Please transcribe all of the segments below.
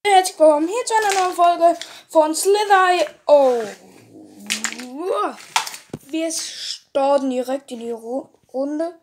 Herzlich willkommen hier zu einer neuen Folge von Slither.io. Wir starten direkt in die Runde.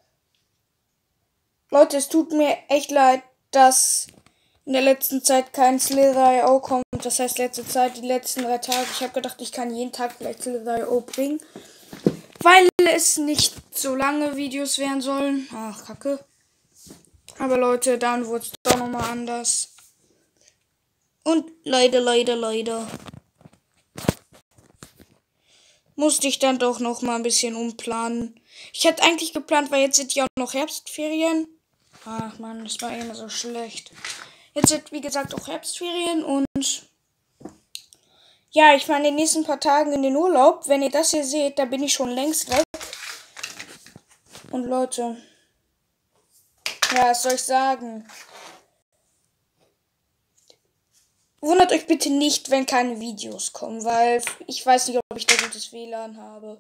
Leute, es tut mir echt leid, dass in der letzten Zeit kein Slither.io kommt. Das heißt, letzte Zeit, die letzten 3 Tage. Ich habe gedacht, ich kann jeden Tag vielleicht Slither.io bringen. Weil es nicht so lange Videos werden sollen. Ach, Kacke. Aber Leute, dann wurde es doch nochmal anders. Und leider musste ich dann doch noch mal ein bisschen umplanen. Ich hätte eigentlich geplant, weil jetzt sind ja auch noch Herbstferien. Ach man, das war immer so schlecht. Jetzt sind, wie gesagt, auch Herbstferien und ja, ich fahre in den nächsten paar Tagen in den Urlaub. Wenn ihr das hier seht, da bin ich schon längst weg. Und Leute, ja, was soll ich sagen? Wundert euch bitte nicht, wenn keine Videos kommen, weil ich weiß nicht, ob ich da gutes WLAN habe.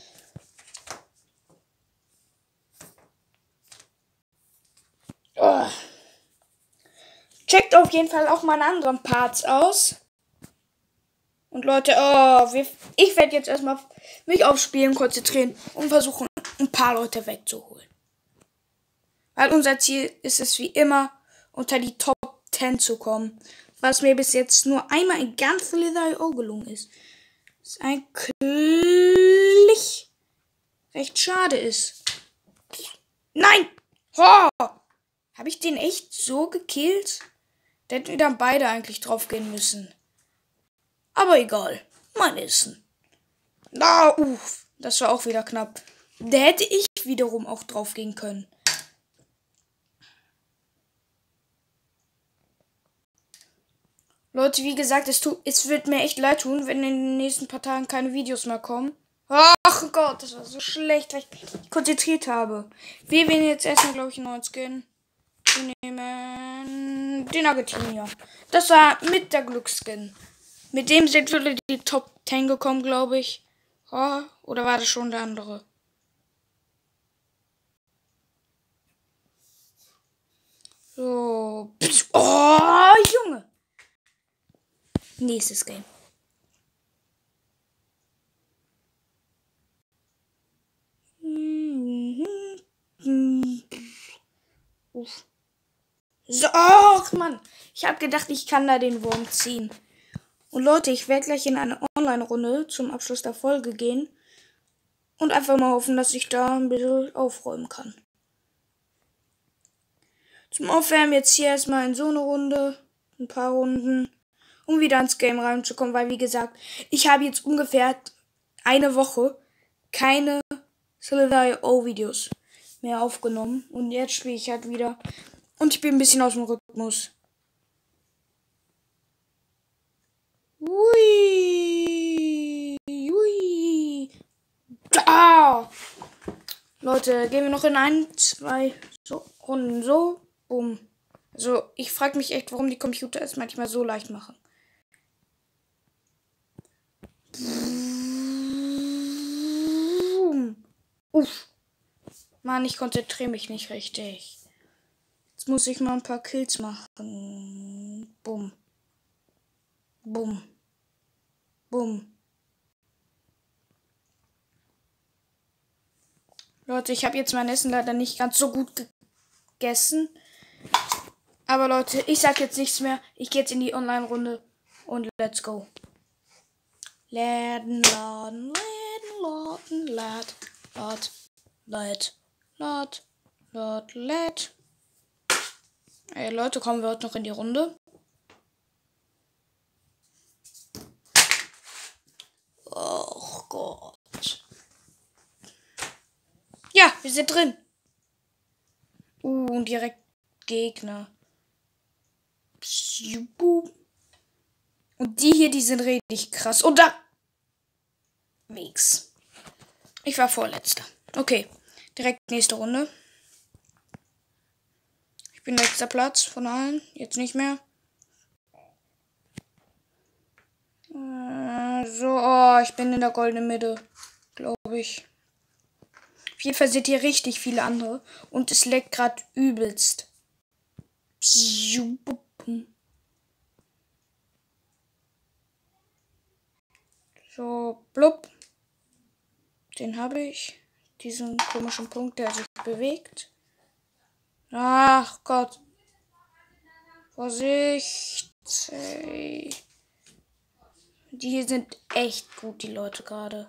Oh. Checkt auf jeden Fall auch meine anderen Parts aus. Und Leute, ich werde jetzt erstmal mich aufs Spielen konzentrieren und versuchen, ein paar Leute wegzuholen. Weil unser Ziel ist es wie immer, unter die Top 10 zu kommen. Was mir bis jetzt nur einmal in ganz Slither.io gelungen ist. Was eigentlich recht schade ist. Nein! Oh! Habe ich den echt so gekillt? Da hätten wir dann beide eigentlich drauf gehen müssen. Aber egal. Mein Essen. Na, das war auch wieder knapp. Da hätte ich wiederum auch drauf gehen können. Leute, wie gesagt, es wird mir echt leid tun, wenn in den nächsten paar Tagen keine Videos mehr kommen. Ach Gott, das war so schlecht, weil ich mich konzentriert habe. Wir werden jetzt erstmal, glaube ich, einen neuen Skin. Wir nehmen den Argentinier. Das war mit der Glücksskin. Mit dem sind wir die Top 10 gekommen, glaube ich. Oh, oder war das schon der andere? So. Oh, Junge. Nächstes Game. So, ach Mann. Ich habe gedacht, ich kann da den Wurm ziehen. Und Leute, ich werde gleich in eine Online-Runde zum Abschluss der Folge gehen. Und einfach mal hoffen, dass ich da ein bisschen aufräumen kann. Zum Aufwärmen jetzt hier erstmal in so eine Runde. Ein paar Runden. Um wieder ins Game reinzukommen. Weil, wie gesagt, ich habe jetzt ungefähr eine Woche keine Slither.io Videos mehr aufgenommen. Und jetzt spiele ich halt wieder. Und ich bin ein bisschen aus dem Rhythmus. Ui. Ah. Leute, gehen wir noch in 1, 2 so Runden so. Bumm. Also, ich frage mich echt, warum die Computer es manchmal so leicht machen. Uff. Mann, ich konzentriere mich nicht richtig. Jetzt muss ich mal ein paar Kills machen. Bumm. Bumm. Bumm. Leute, ich habe jetzt mein Essen leider nicht ganz so gut gegessen. Aber Leute, ich sag jetzt nichts mehr. Ich gehe jetzt in die Online-Runde und let's go. Laden. Ey, Leute, kommen wir heute noch in die Runde? Oh Gott. Ja, wir sind drin. Und direkt Gegner. Und die hier, die sind richtig krass. Und da. Mix. Ich war Vorletzter. Okay. Direkt nächste Runde. Ich bin letzter Platz von allen. Jetzt nicht mehr. So, ich bin in der goldenen Mitte. Glaube ich. Auf jeden Fall seht ihr richtig viele andere. Und es leckt gerade übelst. So, blub. Den habe ich. Diesen komischen Punkt, der sich bewegt. Ach Gott. Vorsicht. Die sind echt gut, die Leute gerade.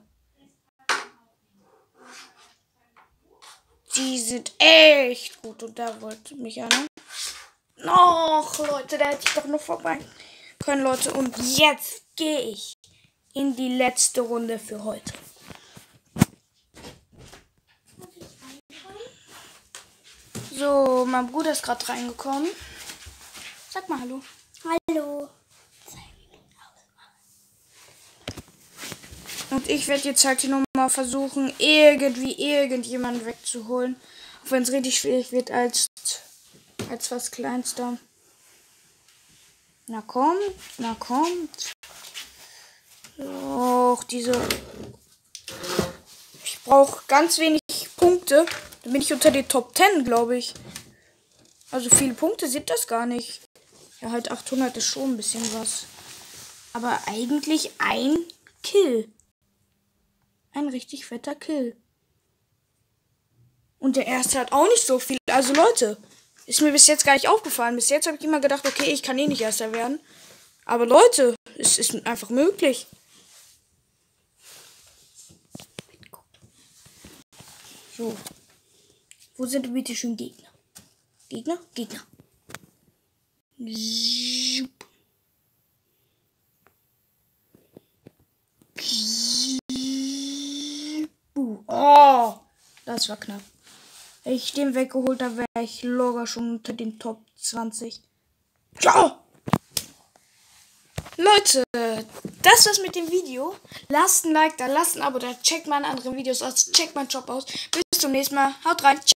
Die sind echt gut. Und da wollte mich einer. Och, Leute, da hätte ich doch noch vorbei können, Leute. Und jetzt gehe ich in die letzte Runde für heute. So, mein Bruder ist gerade reingekommen. Sag mal hallo. Hallo. Und ich werde jetzt halt hier nochmal versuchen, irgendjemanden wegzuholen. Auch wenn es richtig schwierig wird als was Kleinster. Na kommt. Och, ich brauche ganz wenig Punkte. Dann bin ich unter den Top 10, glaube ich. Also viele Punkte sind das gar nicht. Ja, halt 800 ist schon ein bisschen was. Aber eigentlich ein Kill. Ein richtig fetter Kill. Und der erste hat auch nicht so viel. Also Leute, ist mir bis jetzt gar nicht aufgefallen. Bis jetzt habe ich immer gedacht, okay, ich kann eh nicht Erster werden. Aber Leute, es ist einfach möglich. So. Wo sind denn bitte schön Gegner? Gegner? Oh, das war knapp. Hätte ich den weggeholt, da wäre ich locker schon unter den Top 20. Ja! Leute, das war's mit dem Video. Lasst ein Like da, lasst ein Abo da, checkt meine anderen Videos aus, checkt meinen Job aus. Bis zum nächsten Mal. Haut rein.